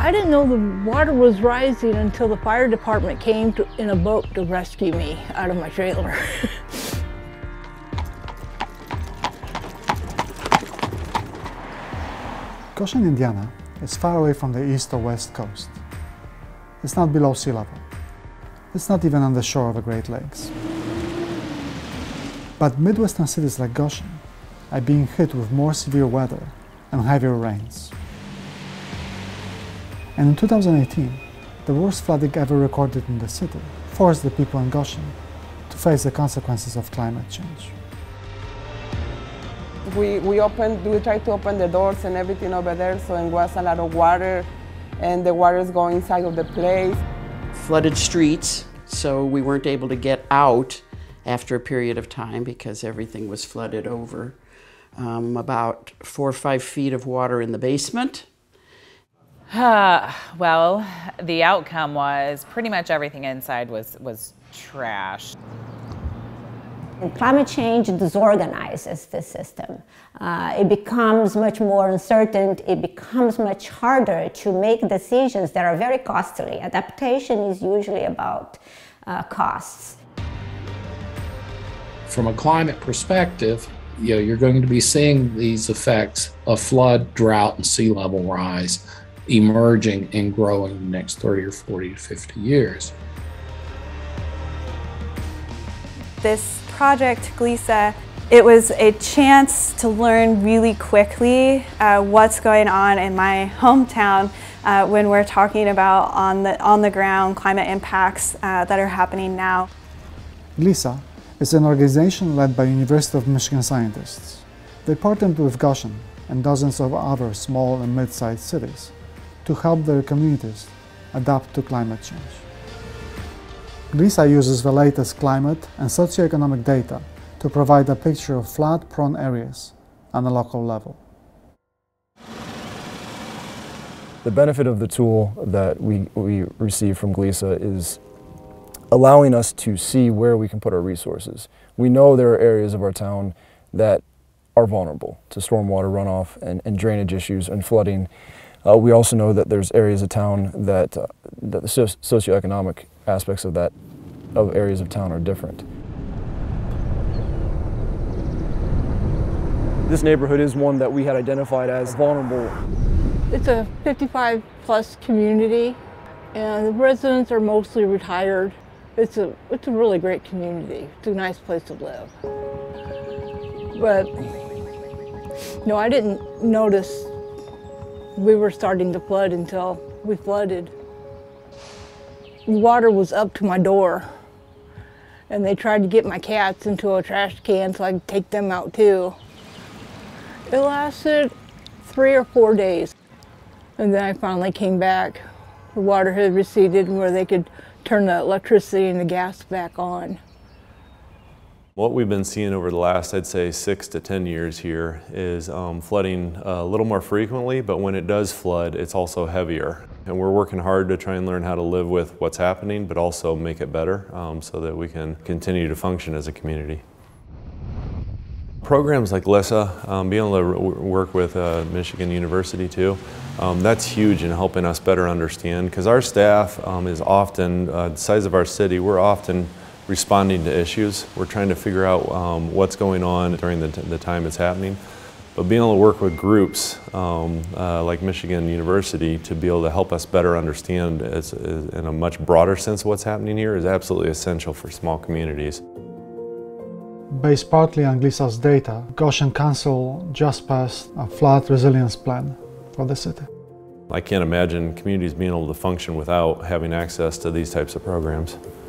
I didn't know the water was rising until the fire department came in a boat to rescue me out of my trailer. Goshen, Indiana is far away from the east or west coast. It's not below sea level. It's not even on the shore of the Great Lakes. But Midwestern cities like Goshen are being hit with more severe weather and heavier rains. And in 2018, the worst flooding ever recorded in the city forced the people in Goshen to face the consequences of climate change. We tried to open the doors and everything over there, so it was a lot of water, and the water is going inside of the place. Flooded streets, so we weren't able to get out after a period of time because everything was flooded over. About 4 or 5 feet of water in the basement. Well, the outcome was pretty much everything inside was trash. And climate change disorganizes the system. It becomes much more uncertain. It becomes much harder to make decisions that are very costly. Adaptation is usually about costs. From a climate perspective, you're going to be seeing these effects of flood, drought, and sea level rise emerging and growing in the next 30 or 40 to 50 years. This project, GLISA, it was a chance to learn really quickly what's going on in my hometown when we're talking about on the ground climate impacts that are happening now. GLISA is an organization led by University of Michigan scientists. They partnered with Goshen and dozens of other small and mid-sized cities to help their communities adapt to climate change. GLISA uses the latest climate and socioeconomic data to provide a picture of flood-prone areas on a local level. The benefit of the tool that we receive from GLISA is allowing us to see where we can put our resources. We know there are areas of our town that are vulnerable to stormwater runoff and drainage issues and flooding. We also know that there's areas of town that the socioeconomic aspects of areas of town are different. This neighborhood is one that we had identified as vulnerable. It's a 55-plus community, and the residents are mostly retired. It's a really great community. It's a nice place to live. But no, I didn't notice we were starting to flood until we flooded. The water was up to my door, and they tried to get my cats into a trash can so I could take them out too. It lasted 3 or 4 days, and then I finally came back. The water had receded where they could turn the electricity and the gas back on. What we've been seeing over the last, I'd say, 6 to 10 years here is flooding a little more frequently, but when it does flood, it's also heavier. And we're working hard to try and learn how to live with what's happening, but also make it better so that we can continue to function as a community. Programs like GLISA, being able to work with Michigan University too, that's huge in helping us better understand, because our staff is often, the size of our city, we're often responding to issues. We're trying to figure out what's going on during the time it's happening. But being able to work with groups like Michigan University to be able to help us better understand in a much broader sense what's happening here is absolutely essential for small communities. Based partly on GLISA's data, Goshen Council just passed a flood resilience plan for the city. I can't imagine communities being able to function without having access to these types of programs.